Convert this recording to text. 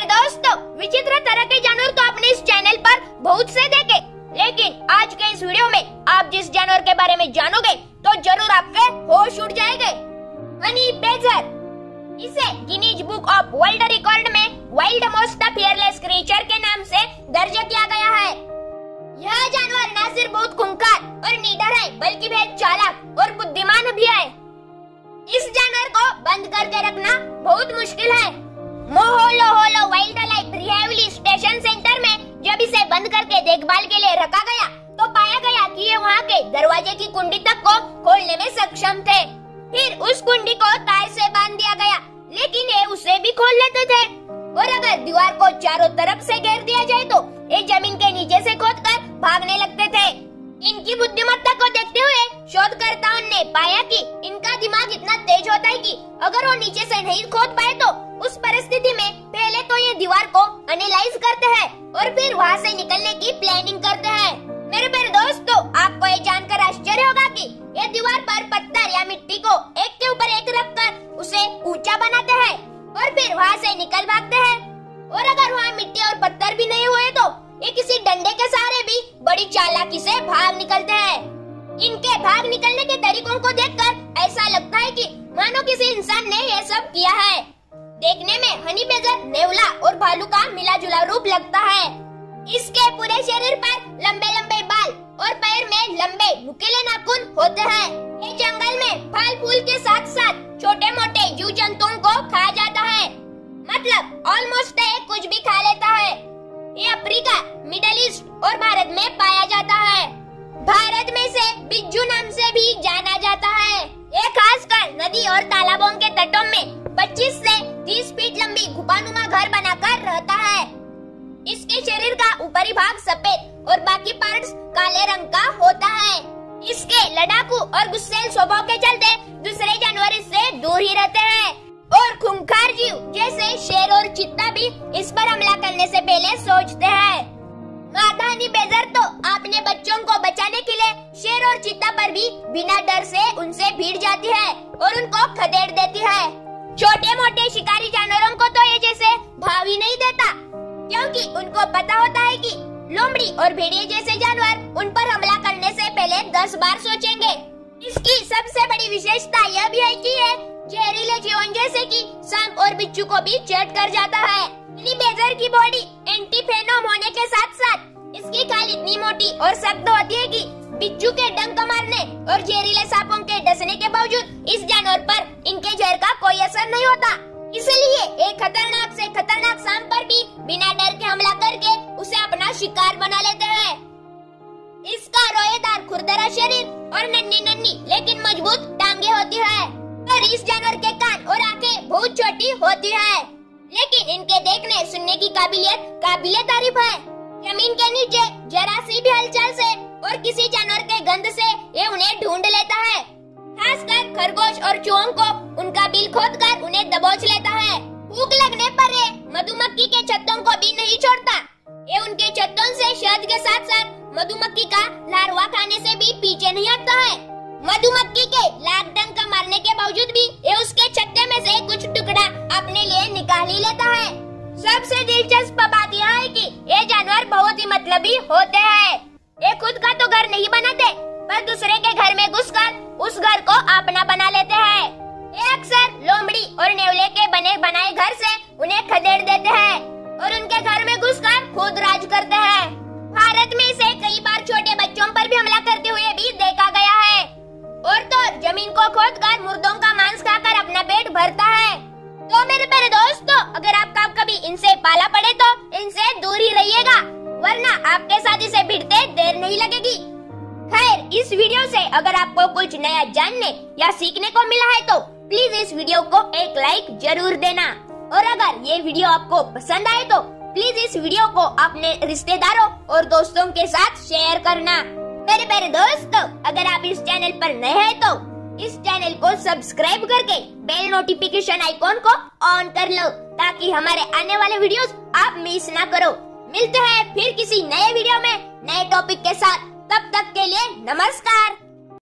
प्यारे दोस्तों, विचित्र तरह के जानवर तो आपने इस चैनल पर बहुत से देखे, लेकिन आज के इस वीडियो में आप जिस जानवर के बारे में जानोगे तो जरूर आपके होश उड़ जाएंगे। हनी बेजर, इसे Guinness book of world record में वाइल्ड मोस्ट फियरलेस क्रीचर के नाम से दर्ज किया गया है। यह जानवर न सिर्फ बहुत खूंखार और निडर है, बल्कि बेहद चालाक और बुद्धिमान भी है। इस जानवर को बंद करके रखना बहुत मुश्किल है। Moholoholo wildlife rehabilitation centre में जब इसे बंद करके देखभाल के लिए रखा गया तो पाया गया कि ये वहाँ के दरवाजे की कुंडी तक को खोलने में सक्षम थे। फिर उस कुंडी को तार से बांध दिया गया, लेकिन ये उसे भी खोल लेते थे। और अगर दीवार को चारों तरफ से घेर दिया जाए तो ये जमीन के नीचे से खोदकर भागने लगते थे। इनकी बुद्धिमत्ता को देखते हुए शोधकर्ताओं ने पाया कि इनका दिमाग इतना तेज होता है कि अगर वो नीचे से नहीं खोद पाए तो उस परिस्थिति में पहले तो ये दीवार को एनालाइज करते हैं और फिर वहाँ से निकलने की प्लानिंग करते हैं। मेरे प्यारे दोस्तों, आपको ये जानकर आश्चर्य होगा कि ये दीवार पर पत्थर या मिट्टी को एक के ऊपर एक रखकर उसे ऊंचा बनाते हैं और फिर वहाँ से निकल भागते हैं। और अगर वहाँ मिट्टी और पत्थर भी नहीं हुए तो ये किसी डंडे के सहारे भी बड़ी चालाकी से भाग निकलते हैं। इनके भाग निकलने के तरीकों को देखकर ऐसा लगता है कि मानो किसी इंसान ने ये सब किया है। देखने में हनी बेजर नेवला और भालू का मिला जुला रूप लगता है। इसके पूरे शरीर पर लंबे लंबे बाल और पैर में लंबे नुकीले नाखून होते हैं। ये जंगल में फल फूल के साथ साथ छोटे मोटे जीव जंतुओं को खा जाता है, मतलब ऑलमोस्ट कुछ भी खा लेता है। ये अफ्रीका, मिडिल ईस्ट और भारत में पाया जाता है। भारत में इसे बिज्जू नाम से भी जाना जाता है। ये खासकर नदी और तालाबों के तटों में 25 से 30 फीट लंबी गुफानुमा घर बनाकर रहता है। इसके शरीर का ऊपरी भाग सफेद और बाकी पार्ट्स काले रंग का होता है। इसके लड़ाकू और गुस्सैल स्वभाव के चलते दूसरे जानवर इससे दूर ही रहते हैं और खूंखार जीव जैसे शेर और चीता भी इस पर हमला करने से पहले सोचते हैं। मादा हनी बेजर तो अपने बच्चों को बचाने के लिए शेर और चीता पर भी बिना डर से उनसे भिड़ जाती है और उनको खदेड़ देती है। छोटे मोटे शिकारी जानवरों को तो ये जैसे भाव ही नहीं देता, क्योंकि उनको पता होता है कि लोमड़ी और भेड़िए जैसे जानवर उन पर हमला करने से पहले 10 बार सोचेंगे। इसकी सबसे बड़ी विशेषता यह भी है कि ये जहरीले जीवन जैसे कि सांप और बिच्छू को भी चट कर जाता है। हनी बेजर की बॉडी एंटीफेनोम होने के साथ साथ इसकी खाल इतनी मोटी और सख्त होती है कि बिच्छू के डंक मारने और जहरीले सांपों के डसने के बावजूद इस जानवर पर इनके जहर का कोई असर नहीं होता। इसलिए एक खतरनाक से खतरनाक सांप पर भी बिना डर के हमला करके उसे अपना शिकार बना लेते हैं। इसका रोएदार खुरदरा शरीर और नन्ही नन्ही लेकिन मजबूत टांगे होती है और इस जानवर के कान और आंखें बहुत छोटी होती है, लेकिन इनके देखने सुनने की काबिलियत तारीफ है। जमीन के नीचे जरा सी भी हलचल से और किसी जानवर के गंध से ये उन्हें ढूंढ लेता है। खासकर खरगोश और चूहों को उनका बिल खोदकर उन्हें दबोच लेता है। भूख लगने पर ये मधुमक्खी के छत्तों को भी नहीं छोड़ता। ये उनके छत्तों से शहद के साथ साथ मधुमक्खी का लार्वा खाने से भी पीछे नहीं हटता है। मधुमक्खी के लाख डंक मारने के बावजूद भी ये उसके छत्ते में से कुछ टुकड़ा अपने लिए निकाल ही लेता है। सबसे दिलचस्प बात यह है कि ये जानवर बहुत ही मतलबी होते हैं। ये खुद का तो घर नहीं बनाते, पर दूसरे के घर में घुसकर उस घर को अपना बना लेते हैं। ये अक्सर लोमड़ी और नेवले के बने बनाए घर से उन्हें खदेड़ देते हैं और उनके घर में घुसकर खुद राज करते हैं। भारत में इसे कई बार छोटे बच्चों पर भी हमला करते हुए भी देखा गया है और तो जमीन को खोदकर मुर्दों का मांस खाकर अपना पेट भरता है। तो मेरे प्यारे दोस्तों, अगर आपका कभी इनसे पाला पड़े तो इनसे दूर ही रहिएगा, वरना आपके साथ इसे भिड़ते देर नहीं लगेगी। खैर, इस वीडियो से अगर आपको कुछ नया जानने या सीखने को मिला है तो प्लीज इस वीडियो को एक लाइक जरूर देना और अगर ये वीडियो आपको पसंद आए तो प्लीज इस वीडियो को अपने रिश्तेदारों और दोस्तों के साथ शेयर करना। मेरे प्यारे दोस्तों, अगर आप इस चैनल पर नए हैं तो इस चैनल को सब्सक्राइब करके बेल नोटिफिकेशन आइकॉन को ऑन कर लो ताकि हमारे आने वाले वीडियोस आप मिस ना करो। मिलते हैं फिर किसी नए वीडियो में नए टॉपिक के साथ। तब तक के लिए नमस्कार।